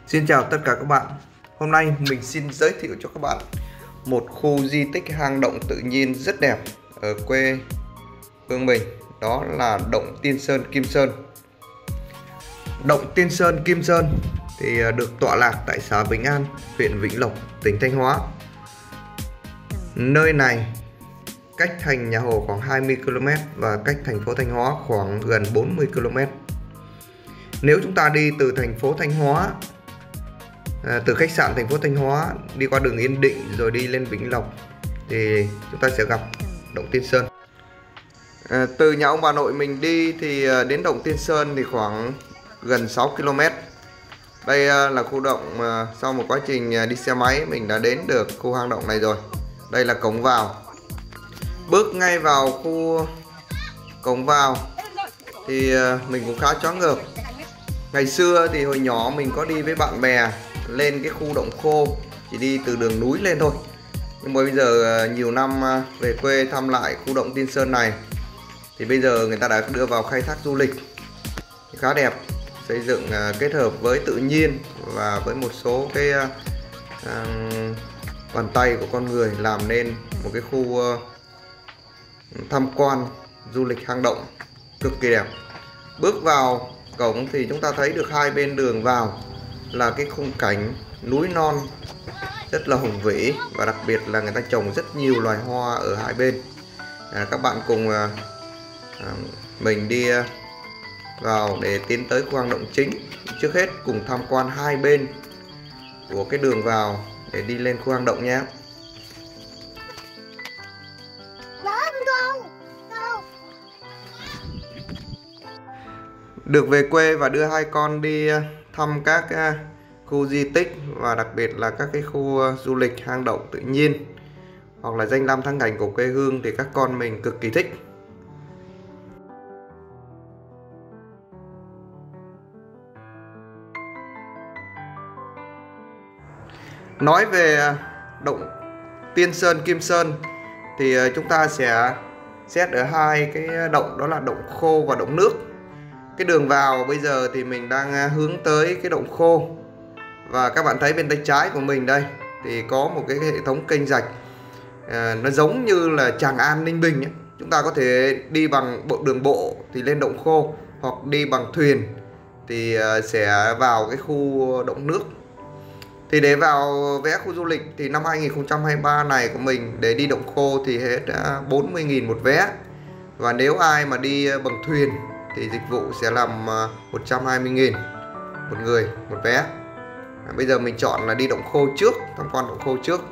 Xin chào tất cả các bạn. Hôm nay mình xin giới thiệu cho các bạn một khu di tích hang động tự nhiên rất đẹp ở quê hương mình, đó là động Tiên Sơn Kim Sơn. Động Tiên Sơn Kim Sơn thì được tọa lạc tại xã Vĩnh An, huyện Vĩnh Lộc, tỉnh Thanh Hóa. Nơi này cách thành nhà Hồ khoảng 20 km và cách thành phố Thanh Hóa khoảng gần 40 km. Nếu chúng ta đi từ thành phố Thanh Hóa, từ khách sạn thành phố Thanh Hóa đi qua đường Yên Định rồi đi lên Vĩnh Lộc thì chúng ta sẽ gặp động Tiên Sơn. Từ nhà ông bà nội mình đi thì đến động Tiên Sơn thì khoảng gần 6 km. Đây là khu động, sau một quá trình đi xe máy mình đã đến được khu hang động này rồi. Đây là cổng vào. Bước ngay vào khu cổng vào thì mình cũng khá choáng ngợp. Ngày xưa thì hồi nhỏ mình có đi với bạn bè lên cái khu động khô, chỉ đi từ đường núi lên thôi. Nhưng mà bây giờ nhiều năm về quê thăm lại khu động Tiên Sơn này thì bây giờ người ta đã đưa vào khai thác du lịch khá đẹp, xây dựng kết hợp với tự nhiên và với một số cái bàn tay của con người làm nên một cái khu tham quan du lịch hang động cực kỳ đẹp. Bước vào cổng thì chúng ta thấy được hai bên đường vào là cái khung cảnh núi non rất là hùng vĩ, và đặc biệt là người ta trồng rất nhiều loài hoa ở hai bên. Các bạn cùng mình đi vào để tiến tới khu hang động chính. Trước hết cùng tham quan hai bên của cái đường vào để đi lên khu hang động nhé. Được về quê và đưa hai con đi thăm các khu di tích và đặc biệt là các cái khu du lịch hang động tự nhiên hoặc là danh lam thắng cảnh của quê hương thì các con mình cực kỳ thích. Nói về động Tiên Sơn Kim Sơn thì chúng ta sẽ xét ở hai cái động, đó là động khô và động nước. Cái đường vào bây giờ thì mình đang hướng tới cái động khô, và các bạn thấy bên tay trái của mình đây thì có một cái hệ thống kênh rạch, nó giống như là Tràng An Ninh Bình ấy. Chúng ta có thể đi bằng đường bộ thì lên động khô, hoặc đi bằng thuyền thì sẽ vào cái khu động nước. Thì để vào vé khu du lịch thì năm 2023 này của mình để đi động khô thì hết 40.000 một vé. Và nếu ai mà đi bằng thuyền thì dịch vụ sẽ làm 120.000 một người một vé. Bây giờ mình chọn là đi động khô trước, tham quan động khô trước.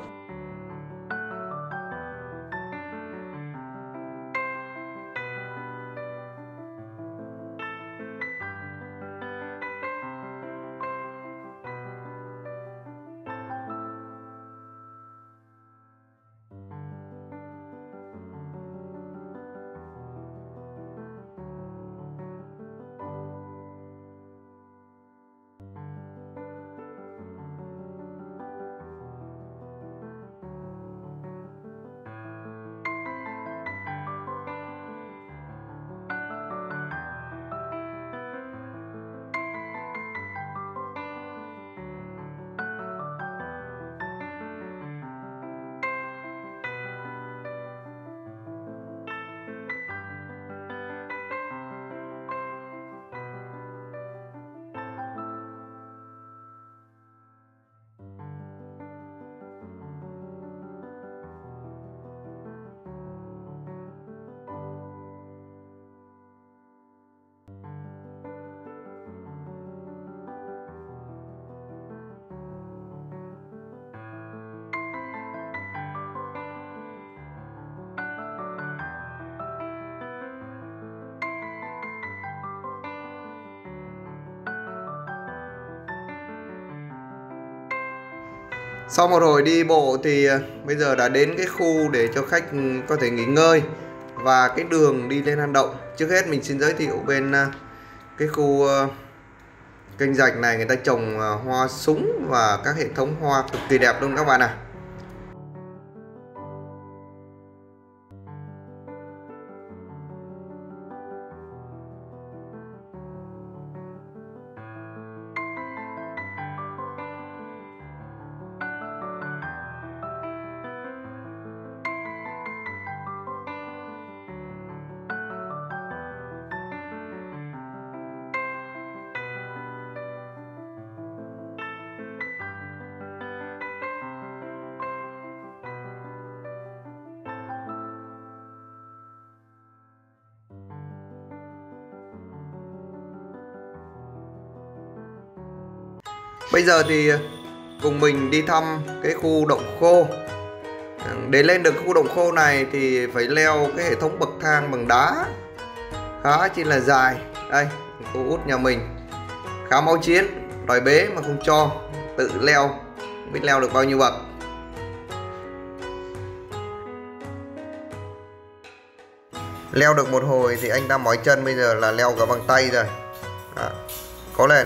Sau một hồi đi bộ thì bây giờ đã đến cái khu để cho khách có thể nghỉ ngơi và cái đường đi lên hang động. Trước hết mình xin giới thiệu bên cái khu kênh rạch này, người ta trồng hoa súng và các hệ thống hoa cực kỳ đẹp luôn các bạn ạ. Bây giờ thì cùng mình đi thăm cái khu động khô. Để lên được khu động khô này thì phải leo cái hệ thống bậc thang bằng đá khá chi là dài. Đây, cô út nhà mình khá máu chiến, đòi bế mà không cho, tự leo, không biết leo được bao nhiêu bậc. Leo được một hồi thì anh ta mỏi chân, bây giờ là leo cả bằng tay rồi. Đó, cố lên.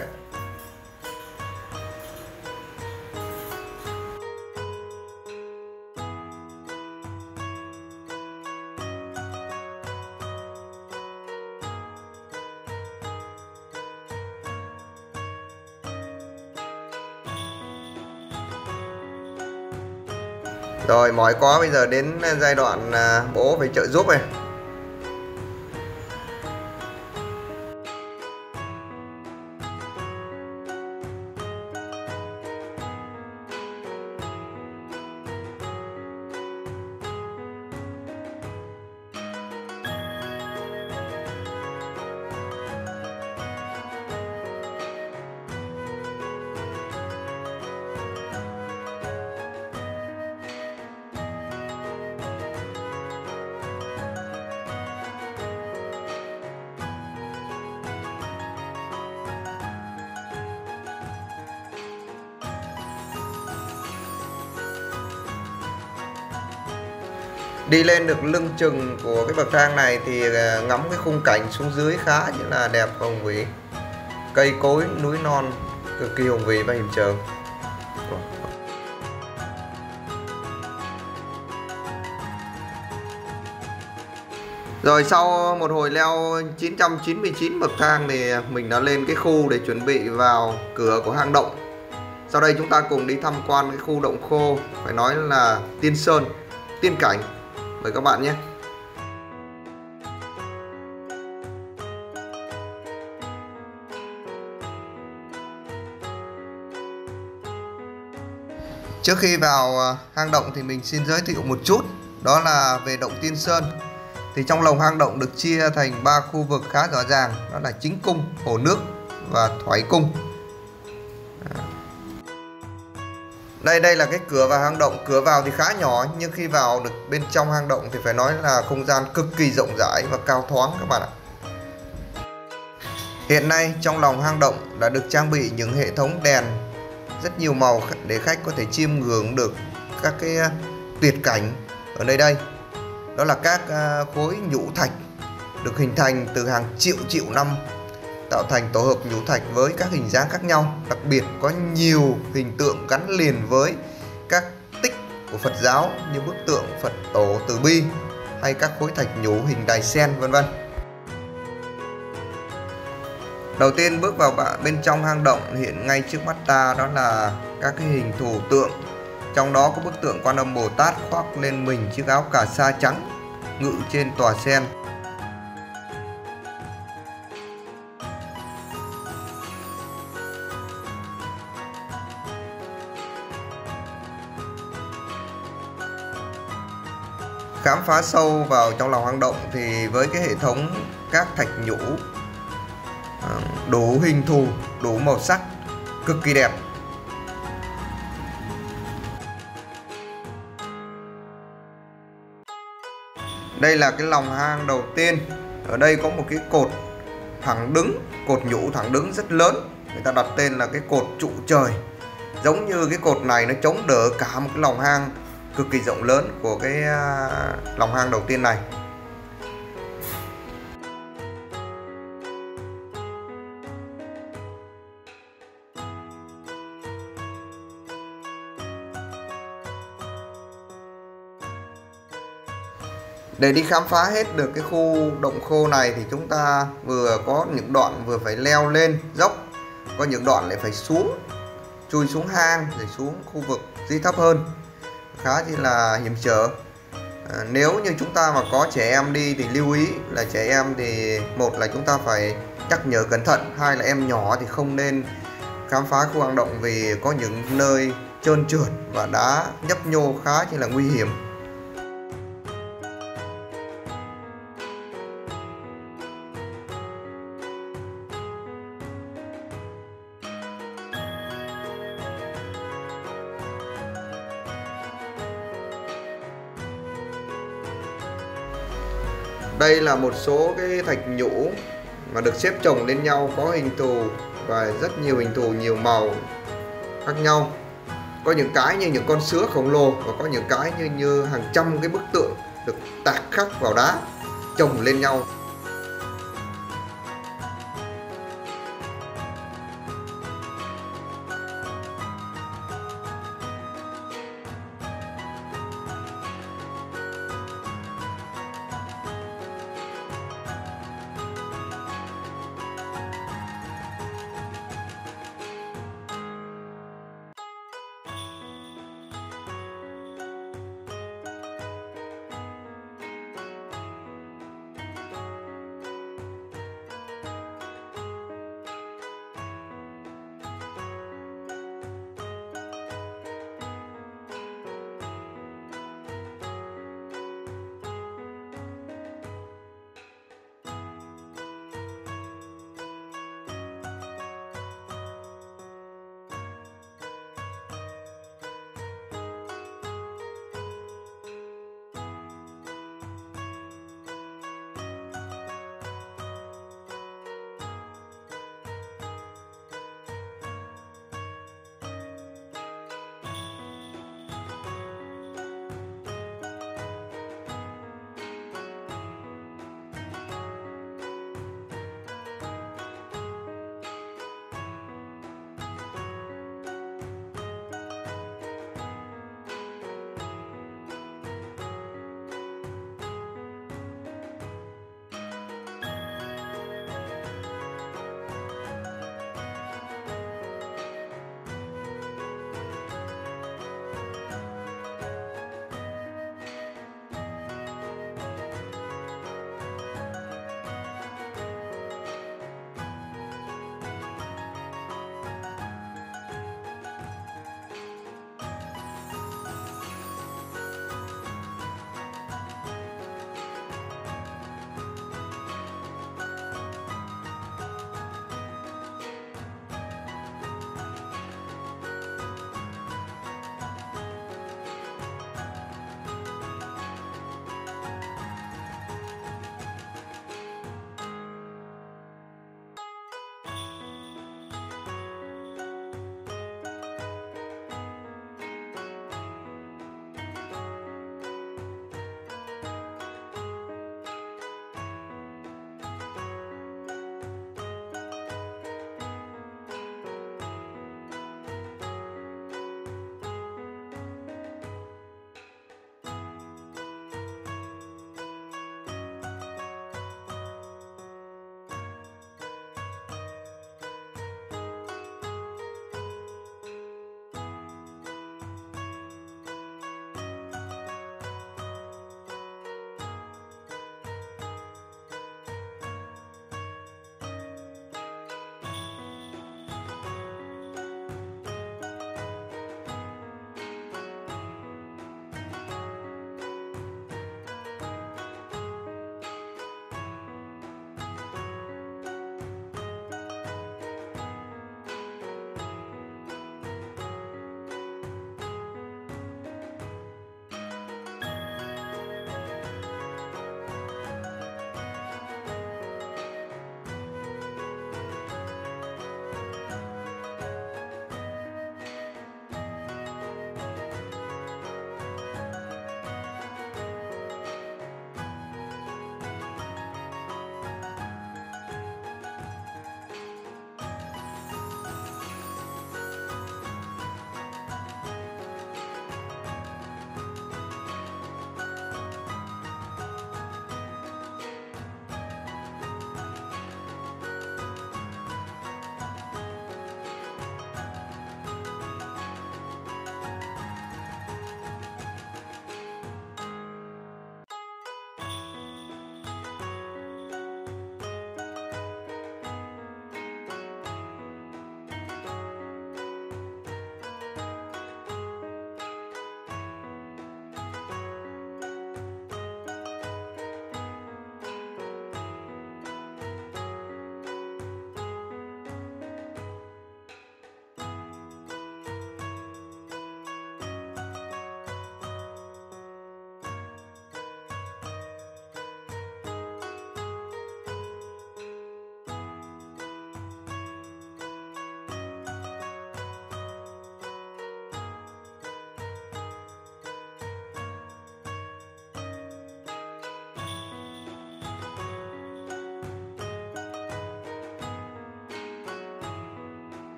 Rồi mỏi quá, bây giờ đến giai đoạn bố phải trợ giúp này. Đi lên được lưng chừng của cái bậc thang này thì ngắm cái khung cảnh xuống dưới khá như là đẹp hùng vĩ. Cây cối, núi non cực kỳ hùng vĩ và hiểm trở. Rồi sau một hồi leo 999 bậc thang thì mình đã lên cái khu để chuẩn bị vào cửa của hang động. Sau đây chúng ta cùng đi tham quan cái khu động khô, phải nói là tiên sơn, tiên cảnh. Mời các bạn nhé. Trước khi vào hang động thì mình xin giới thiệu một chút, đó là về động Tiên Sơn. Thì trong lồng hang động được chia thành 3 khu vực khá rõ ràng, đó là chính cung, hồ nước và thoái cung. Đây là cái cửa vào hang động. Cửa vào thì khá nhỏ, nhưng khi vào được bên trong hang động thì phải nói là không gian cực kỳ rộng rãi và cao thoáng các bạn ạ. Hiện nay trong lòng hang động đã được trang bị những hệ thống đèn rất nhiều màu để khách có thể chiêm ngưỡng được các cái tuyệt cảnh ở nơi đây. Đó là các khối nhũ thạch được hình thành từ hàng triệu năm, tạo thành tổ hợp nhũ thạch với các hình dáng khác nhau. Đặc biệt có nhiều hình tượng gắn liền với các tích của Phật giáo như bức tượng Phật Tổ Từ Bi hay các khối thạch nhũ hình đài sen vân vân. Đầu tiên bước vào bên trong hang động, hiện ngay trước mắt ta đó là các cái hình thủ tượng. Trong đó có bức tượng Quan Âm Bồ Tát khoác lên mình chiếc áo cà sa trắng, ngự trên tòa sen. Khám phá sâu vào trong lòng hang động thì với cái hệ thống các thạch nhũ đủ hình thù, đủ màu sắc, cực kỳ đẹp. Đây là cái lòng hang đầu tiên. Ở đây có một cái cột thẳng đứng, cột nhũ thẳng đứng rất lớn. Người ta đặt tên là cái cột trụ trời. Giống như cái cột này nó chống đỡ cả một cái lòng hang cực kỳ rộng lớn của cái lòng hang đầu tiên này. Để đi khám phá hết được cái khu động khô này thì chúng ta vừa có những đoạn vừa phải leo lên dốc, có những đoạn lại phải xuống, chui xuống hang rồi xuống khu vực dưới thấp hơn, khá chỉ là hiểm trở. Nếu như chúng ta mà có trẻ em đi thì lưu ý là trẻ em thì một là chúng ta phải nhắc nhở cẩn thận, hai là em nhỏ thì không nên khám phá khu hang động vì có những nơi trơn trượt và đá nhấp nhô khá chỉ là nguy hiểm. Đây là một số cái thạch nhũ mà được xếp chồng lên nhau, có hình thù và rất nhiều hình thù, nhiều màu khác nhau. Có những cái như những con sứa khổng lồ, và có những cái như hàng trăm cái bức tượng được tạc khắc vào đá chồng lên nhau.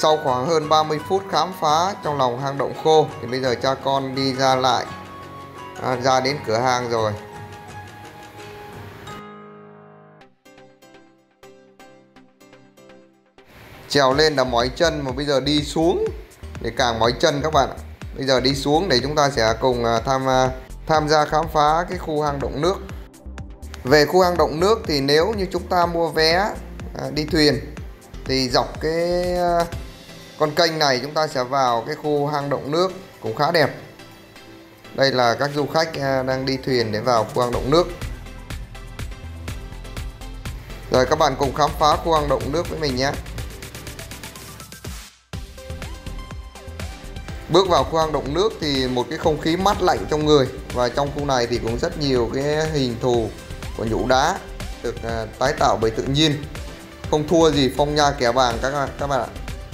Sau khoảng hơn 30 phút khám phá trong lòng hang động khô thì bây giờ cha con đi ra lại ra đến cửa hang rồi. Trèo lên là mỏi chân mà bây giờ đi xuống để càng mỏi chân các bạn ạ. Bây giờ đi xuống để chúng ta sẽ cùng tham gia khám phá cái khu hang động nước. Về khu hang động nước thì nếu như chúng ta mua vé đi thuyền thì dọc cái con kênh này chúng ta sẽ vào cái khu hang động nước cũng khá đẹp. Đây là các du khách đang đi thuyền để vào khu hang động nước. Rồi các bạn cùng khám phá khu hang động nước với mình nhé. Bước vào khu hang động nước thì một cái không khí mát lạnh trong người, và trong khu này thì cũng rất nhiều cái hình thù của nhũ đá được tái tạo bởi tự nhiên, không thua gì Phong Nha Kẻ Bàng các bạn ạ.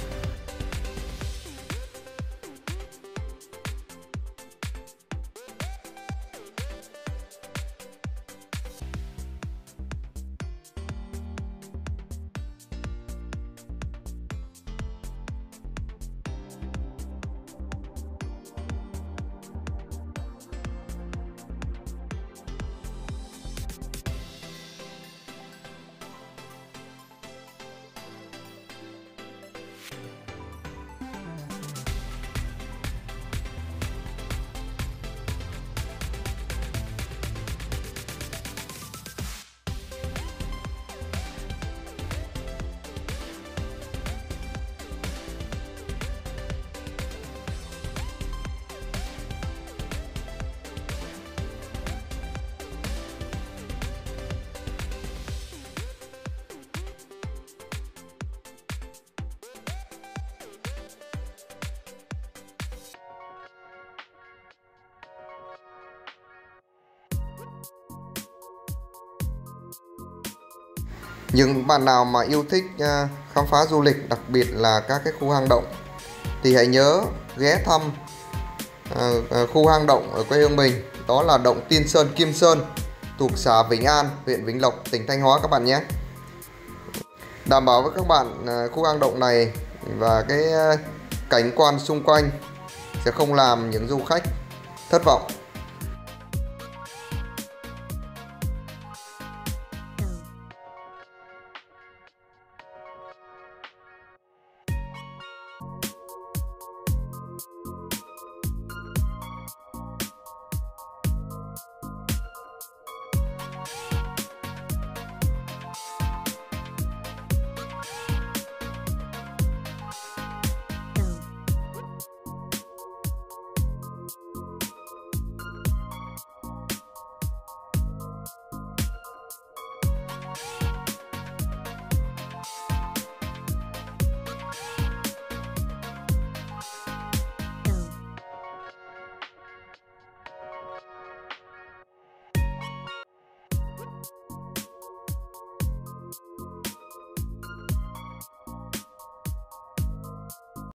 Những bạn nào mà yêu thích khám phá du lịch, đặc biệt là các cái khu hang động, thì hãy nhớ ghé thăm khu hang động ở quê hương mình, đó là động Tiên Sơn Kim Sơn thuộc xã Vĩnh An, huyện Vĩnh Lộc, tỉnh Thanh Hóa các bạn nhé. Đảm bảo với các bạn khu hang động này và cái cảnh quan xung quanh sẽ không làm những du khách thất vọng.